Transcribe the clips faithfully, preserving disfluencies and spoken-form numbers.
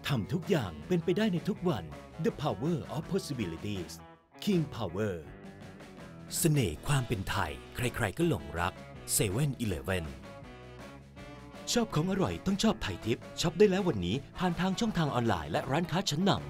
ทำทุกอย่างเป็นไปได้ในทุกวัน The Power of Possibilities King Power เสน่ห์ความเป็นไทยใครๆก็หลงรักเซเว่นอีเลฟเว่นชอบของอร่อยต้องชอบไทยทิปช็อปได้แล้ววันนี้ผ่านทางช่องทางออนไลน์และร้านค้าชั้นนำ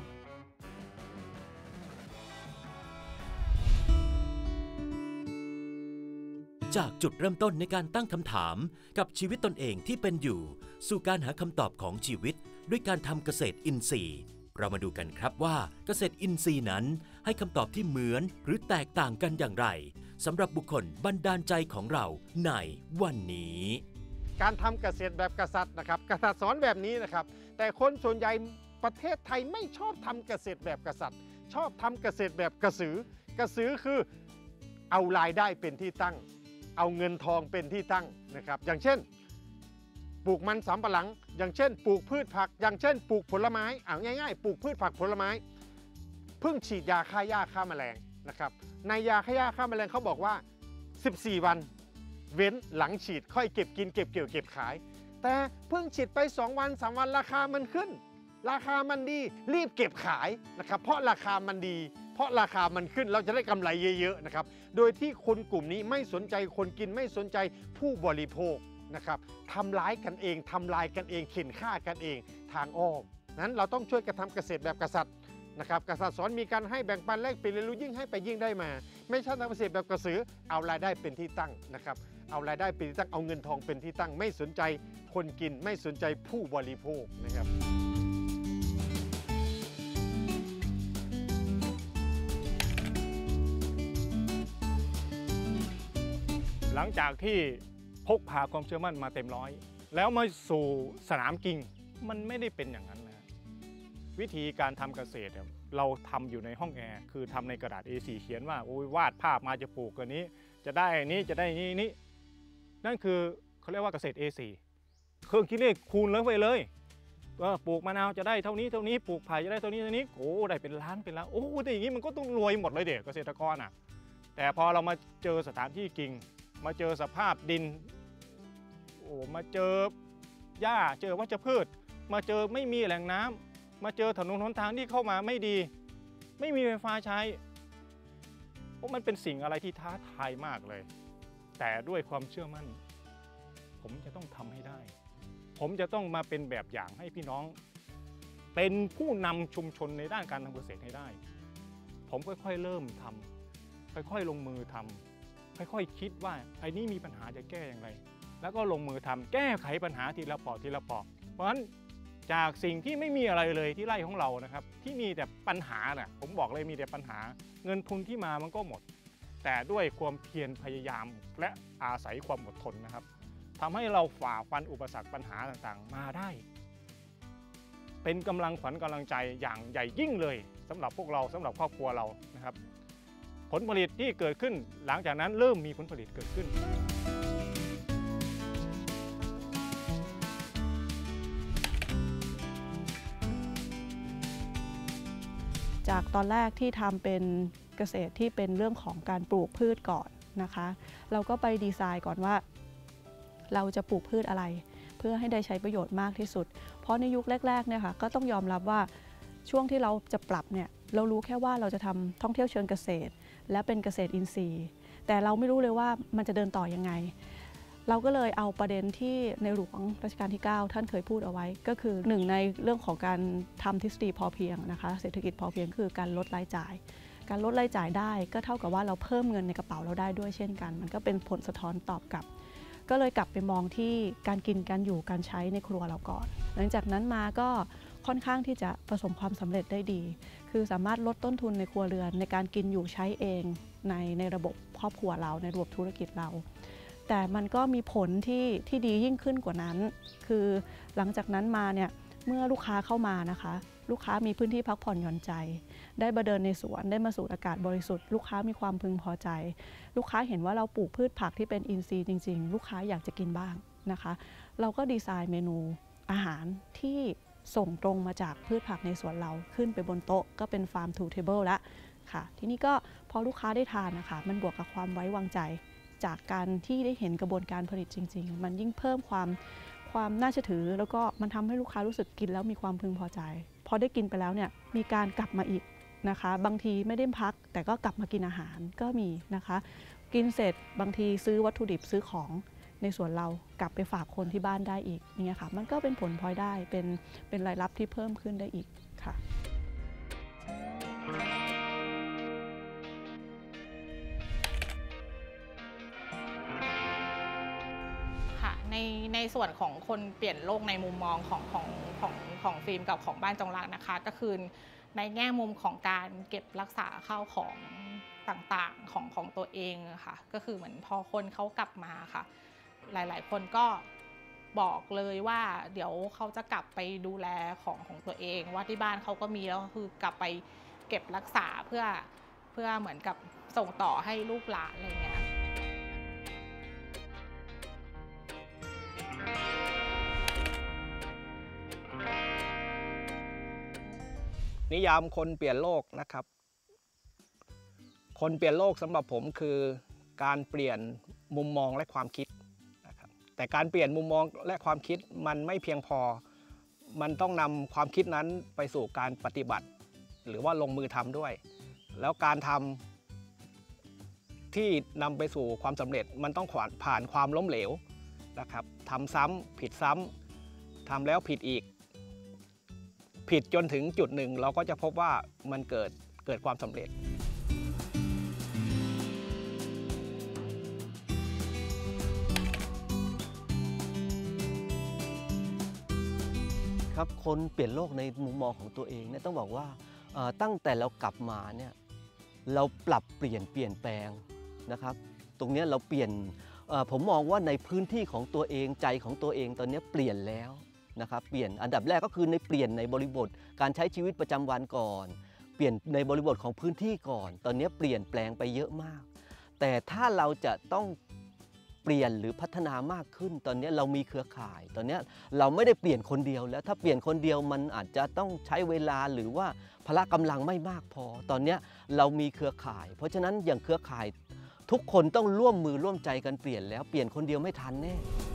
จากจุดเริ่มต้นในการตั้งคำถามกับชีวิตตนเองที่เป็นอยู่สู่การหาคำตอบของชีวิตด้วยการทำเกษตรอินทรีย์เรามาดูกันครับว่าเกษตรอินทรีย์นั้นให้คำตอบที่เหมือนหรือแตกต่างกันอย่างไรสำหรับบุคคลบันดาลใจของเราในวันนี้การทำเกษตรแบบกษัตริย์นะครับกษัตริย์สอนแบบนี้นะครับแต่คนส่วนใหญ่ประเทศไทยไม่ชอบทำเกษตรแบบกษัตริย์ชอบทำเกษตรแบบกระสือกระสือคือเอารายได้เป็นที่ตั้งเอาเงินทองเป็นที่ตั้งนะครับอย่างเช่นปลูกมันสำปะหลังอย่างเช่นปลูกพืชผักอย่างเช่นปลูกผลไม้เอาง่ายๆปลูกพืชผักผลไม้เพิ่งฉีดยาฆ่าหญ้าฆ่าแมลงนะครับในยาฆ่าหญ้าฆ่าแมลงเขาบอกว่าสิบสี่วันเว้นหลังฉีดค่อยเก็บกินเก็บเกี่ยวเก็บขายแต่เพิ่งฉีดไปสองวันสามวันราคามันขึ้นราคามันดีรีบเก็บขายนะครับเพราะราคามันดีเพราะราคามันขึ้นเราจะได้กำไรเยอะๆนะครับโดยที่คนกลุ่มนี้ไม่สนใจคนกินไม่สนใจผู้บริโภคนะครับทำร้ายกันเองทำลายกันเองเข็นฆ่ากันเองทางอ้อมนั้นเราต้องช่วยกันทำเกษตรแบบกษัตริย์นะครับกษัตริย์สอนมีการให้แบ่งปันแลกเปลี่ยนเรียนรู้ยิ่งให้ไปยิ่งได้มาไม่ใช่ทำเกษตรแบบกระสือเอารายได้เป็นที่ตั้งนะครับเอารายได้เป็นที่ตั้งเอาเงินทองเป็นที่ตั้งไม่สนใจคนกินไม่สนใจผู้บริโภคนะครับหลังจากที่พกพาความเชื่อมั่นมาเต็มร้อยแล้วมาสู่สนามจริงมันไม่ได้เป็นอย่างนั้นนะวิธีการทำเกษตรเราทำอยู่ในห้องแอร์คือทำในกระดาษ เอ โฟร์ เขียนว่าโอ้ยวาดภาพมาจะปลูกกันนี้จะได้นี้จะได้นี้นี้นั่นคือเขาเรียกว่าเกษตร เอ โฟร์ เครื่องคิดเลขคูณเลยไปเลยว่าปลูกมะนาวจะได้เท่านี้เท่านี้ปลูกไผ่จะได้เท่านี้เท่านี้โอ้ได้เป็นล้านเป็นล้านโอ้แต่อย่างนี้มันก็ต้องรวยหมดเลยเด็กเกษตรกรอ่ะแต่พอเรามาเจอสถานที่จริงมาเจอสภาพดินโอ้มาเจอหญ้าเจอวัชพืชมาเจอไม่มีแหล่งน้ำมาเจอถนนหนทางที่เข้ามาไม่ดีไม่มีไฟฟ้าใช้โอ้มันเป็นสิ่งอะไรที่ท้าทายมากเลยแต่ด้วยความเชื่อมั่นผมจะต้องทำให้ได้ผมจะต้องมาเป็นแบบอย่างให้พี่น้องเป็นผู้นำชุมชนในด้านการทำเกษตรให้ได้ผมค่อยๆเริ่มทำค่อยๆลงมือทำค่อยๆคิดว่าไอ้นี้มีปัญหาจะแก้อย่างไรแล้วก็ลงมือทำแก้ไขปัญหาทีละปอทีละปอเพราะฉะนั้นจากสิ่งที่ไม่มีอะไรเลยที่ไร่ของเรานะครับที่มีแต่ปัญหาน่ะผมบอกเลยมีแต่ปัญหาเงินทุนที่มามันก็หมดแต่ด้วยความเพียรพยายามและอาศัยความอดทนนะครับทำให้เราฝ่าฟันอุปสรรคปัญหาต่างๆมาได้เป็นกำลังขวัญกำลังใจอย่างใหญ่ยิ่งเลยสำหรับพวกเราสำหรับครอบครัวเรานะครับผลผลิตที่เกิดขึ้นหลังจากนั้นเริ่มมีผลผลิตเกิดขึ้นจากตอนแรกที่ทำเป็นเกษตรที่เป็นเรื่องของการปลูกพืชก่อนนะคะเราก็ไปดีไซน์ก่อนว่าเราจะปลูกพืชอะไรเพื่อให้ได้ใช้ประโยชน์มากที่สุดเพราะในยุคแรกๆเนี่ยค่ะก็ต้องยอมรับว่าช่วงที่เราจะปรับเนี่ยเรารู้แค่ว่าเราจะทำท่องเที่ยวเชิงเกษตรและเป็นเกษตรอินทรีย์แต่เราไม่รู้เลยว่ามันจะเดินต่อยังไงเราก็เลยเอาประเด็นที่ในหลวงรัชกาลที่เก้าท่านเคยพูดเอาไว้ก็คือหนึ่งในเรื่องของการทำทฤษฎีพอเพียงนะคะเศรษฐกิจพอเพียงคือการลดรายจ่ายการลดรายจ่ายได้ก็เท่ากับว่าเราเพิ่มเงินในกระเป๋าเราได้ด้วยเช่นกันมันก็เป็นผลสะท้อนตอบกลับก็เลยกลับไปมองที่การกินการอยู่การใช้ในครัวเราก่อนหลังจากนั้นมาก็ค่อนข้างที่จะประสบความสำเร็จได้ดีคือสามารถลดต้นทุนในครัวเรือนในการกินอยู่ใช้เองในในระบบครอบครัวเราในระบบธุรกิจเราแต่มันก็มีผลที่ที่ดียิ่งขึ้นกว่านั้นคือหลังจากนั้นมาเนี่ยเมื่อลูกค้าเข้ามานะคะลูกค้ามีพื้นที่พักผ่อนหย่อนใจได้มาเดินในสวนได้มาสูดอากาศบริสุทธิ์ลูกค้ามีความพึงพอใจลูกค้าเห็นว่าเราปลูกพืชผักที่เป็นอินทรีย์จริงๆลูกค้าอยากจะกินบ้างนะคะเราก็ดีไซน์เมนูอาหารที่ส่งตรงมาจากพืชผักในสวนเราขึ้นไปบนโต๊ะก็เป็น Farm to Table แล้วค่ะทีนี้ก็พอลูกค้าได้ทานนะคะมันบวกกับความไว้วางใจจากการที่ได้เห็นกระบวนการผลิตจริงๆมันยิ่งเพิ่มความความน่าเชื่อถือแล้วก็มันทำให้ลูกค้ารู้สึกกินแล้วมีความพึงพอใจพอได้กินไปแล้วเนี่ยมีการกลับมาอีกนะคะบางทีไม่ได้พักแต่ก็กลับมากินอาหารก็มีนะคะกินเสร็จบางทีซื้อวัตถุดิบซื้อของในส่วนเรากลับไปฝากคนที่บ้านได้อีกอย่างเงี้ยค่ะมันก็เป็นผลพลอยได้เป็นเป็นรายรับที่เพิ่มขึ้นได้อีกค่ะในในส่วนของคนเปลี่ยนโลกในมุมมองของของของของฟิล์มกับของบ้านจงรักนะคะก็คือในแง่มุมของการเก็บรักษาข้าวของต่างๆของของตัวเองค่ะก็คือเหมือนพอคนเขากลับมาค่ะหลายๆคนก็บอกเลยว่าเดี๋ยวเขาจะกลับไปดูแลของของตัวเองว่าที่บ้านเขาก็มีแล้วคือกลับไปเก็บรักษาเพื่อเพื่อเหมือนกับส่งต่อให้ลูกหลานอะไรเงี้ยนิยามคนเปลี่ยนโลกนะครับคนเปลี่ยนโลกสำหรับผมคือการเปลี่ยนมุมมองและความคิดนะครับแต่การเปลี่ยนมุมมองและความคิดมันไม่เพียงพอมันต้องนำความคิดนั้นไปสู่การปฏิบัติหรือว่าลงมือทำด้วยแล้วการทำที่นำไปสู่ความสำเร็จมันต้องผ่านความล้มเหลวนะครับทำซ้ำผิดซ้ำทำแล้วผิดอีกผิดจนถึงจุดหนึ่งเราก็จะพบว่ามันเกิดเกิดความสำเร็จครับคนเปลี่ยนโลกในมุมมองของตัวเองเนี่ยต้องบอกว่าตั้งแต่เรากลับมาเนี่ยเราปรับเปลี่ยนเปลี่ยนแปลงนะครับตรงนี้เราเปลี่ยนผมมองว่าในพื้นที่ของตัวเองใจของตัวเองตอนนี้เปลี่ยนแล้วนะครับเปลี่ยนอันดับแรกก็คือในเปลี่ยนในบริบทการใช้ชีวิตประจำวันก่อนเปลี่ยนในบริบทของพื้นที่ก่อนตอนนี้เปลี่ยนแปลงไปเยอะมากแต่ถ้าเราจะต้องเปลี่ยนหรือพัฒนามากขึ้นตอนนี้เรามีเครือข่ายตอนนี้เราไม่ได้เปลี่ยนคนเดียวแล้วถ้าเปลี่ยนคนเดียวมันอาจจะต้องใช้เวลาหรือว่าพละกำลังไม่มากพอตอนนี้เรามีเครือข่ายเพราะฉะนั้นอย่างเครือข่ายทุกคนต้องร่วมมือร่วมใจกันเปลี่ยนแล้วเปลี่ยนคนเดียวไม่ทันแน่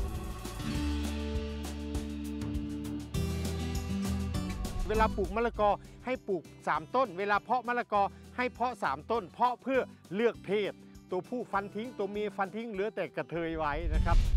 เวลาปลูกมะละกอให้ปลูกสามต้นเวลาเพาะมะละกอให้เพาะสามต้นเพาะเพื่อเลือกเพศตัวผู้ฟันทิ้งตัวเมียฟันทิ้งเหลือแต่กระเทยไว้นะครับ